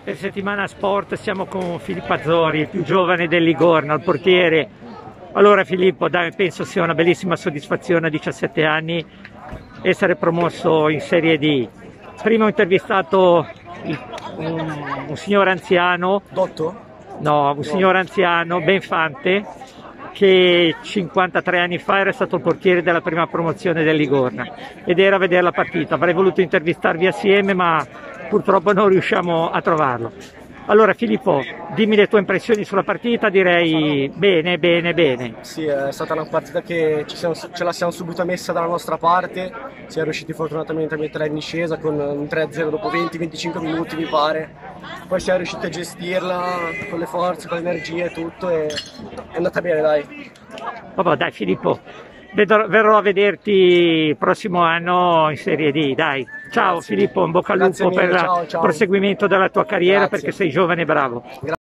Per Settimana Sport siamo con Filippo Azzori, il più giovane del Livorno, il portiere. Allora Filippo, dai, penso sia una bellissima soddisfazione a 17 anni essere promosso in Serie D. Prima ho intervistato un signor anziano, Dotto? no, un signor anziano, Benfante, che 53 anni fa era stato il portiere della prima promozione del Livorno ed era a vedere la partita. Avrei voluto intervistarvi assieme, ma purtroppo non riusciamo a trovarlo. Allora Filippo, dimmi le tue impressioni sulla partita. Direi bene, bene, bene. Sì, è stata una partita che ce la siamo subito messa dalla nostra parte, siamo riusciti fortunatamente a mettere in discesa con un 3-0 dopo 20-25 minuti mi pare, poi siamo riusciti a gestirla con le forze, con le energie e tutto e è andata bene, dai. Vabbè, dai Filippo, verrò a vederti il prossimo anno in Serie D, dai. Ciao Grazie. Filippo, in bocca al lupo Grazie mille, per il ciao, ciao. proseguimento della tua carriera. Grazie. Perché sei giovane e bravo.